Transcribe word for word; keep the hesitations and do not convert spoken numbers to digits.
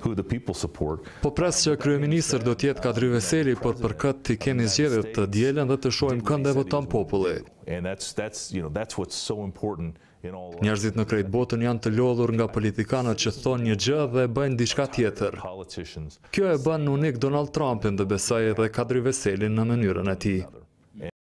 Po pres që kryeministër do t'jetë Kadri Veseli, por për këtë t'i kemi zgjedhjet të dielën dhe të shohim kënd e voton populli. Njerëzit në krejt botën janë të lodhur nga politikanët që thonë një gjë dhe bëjnë diçka tjetër. Kjo e bën unik Donald Trumpin dhe besoj edhe Kadri Veselin në mënyrën e tij.